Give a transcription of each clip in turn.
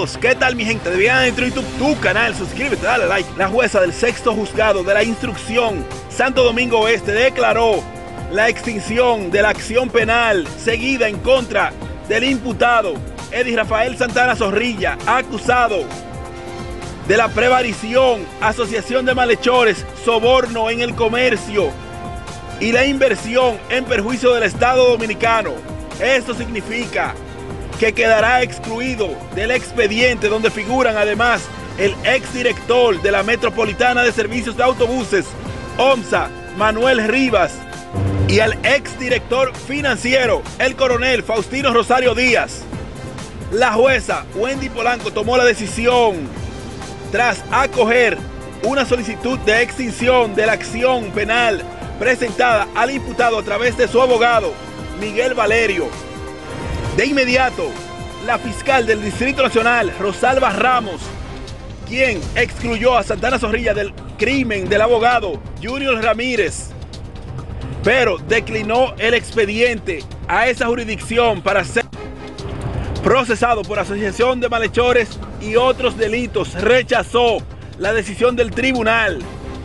Saludos, ¿qué tal mi gente? De Bien Adentro YouTube, tu canal, suscríbete, dale like. La jueza del sexto juzgado de la instrucción Santo Domingo Oeste declaró la extinción de la acción penal seguida en contra del imputado Eddie Rafael Santana Zorrilla, acusado de la prevarición, asociación de malhechores, soborno en el comercio y la inversión en perjuicio del Estado Dominicano. Esto significa que quedará excluido del expediente donde figuran además el exdirector de la Metropolitana de Servicios de Autobuses, OMSA, Manuel Rivas, y al exdirector financiero, el coronel Faustino Rosario Díaz. La jueza Wendy Polanco tomó la decisión tras acoger una solicitud de extinción de la acción penal presentada al imputado a través de su abogado, Miguel Valerio. De inmediato, la fiscal del Distrito Nacional, Rosalba Ramos, quien excluyó a Santana Zorrilla del crimen del abogado Junior Ramírez, pero declinó el expediente a esa jurisdicción para ser procesado por asociación de malhechores y otros delitos, rechazó la decisión del tribunal.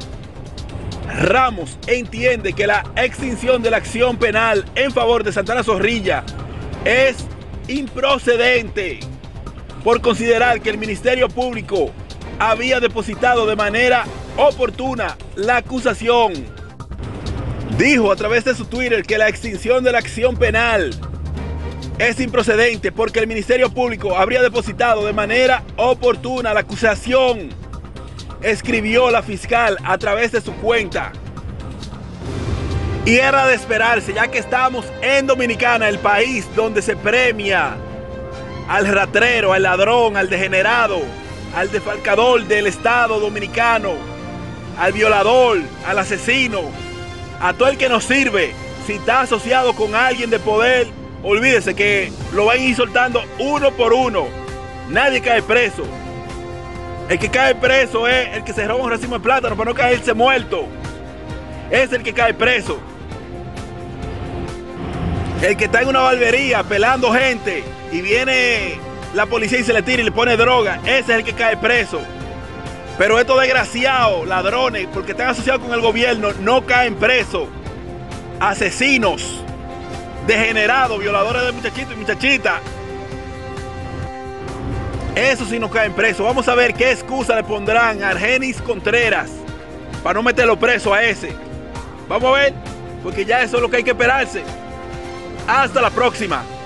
Ramos entiende que la extinción de la acción penal en favor de Santana Zorrilla es improcedente por considerar que el Ministerio Público había depositado de manera oportuna la acusación. Dijo a través de su Twitter que la extinción de la acción penal es improcedente porque el Ministerio Público habría depositado de manera oportuna la acusación, escribió la fiscal a través de su cuenta. Y era de esperarse, ya que estamos en Dominicana, el país donde se premia al ratrero, al ladrón, al degenerado, al defalcador del Estado Dominicano, al violador, al asesino, a todo el que nos sirve. Si está asociado con alguien de poder, olvídese que lo van a ir soltando uno por uno. Nadie cae preso. El que cae preso es el que se roba un racimo de plátano para no caerse muerto. Es el que cae preso. El que está en una barbería pelando gente y viene la policía y se le tira y le pone droga, ese es el que cae preso. Pero estos desgraciados, ladrones, porque están asociados con el gobierno, no caen presos. Asesinos, degenerados, violadores de muchachitos y muchachitas, eso sí no caen presos. Vamos a ver qué excusa le pondrán a Argenis Contreras para no meterlo preso a ese. Vamos a ver, porque ya eso es lo que hay que esperarse. Hasta la próxima.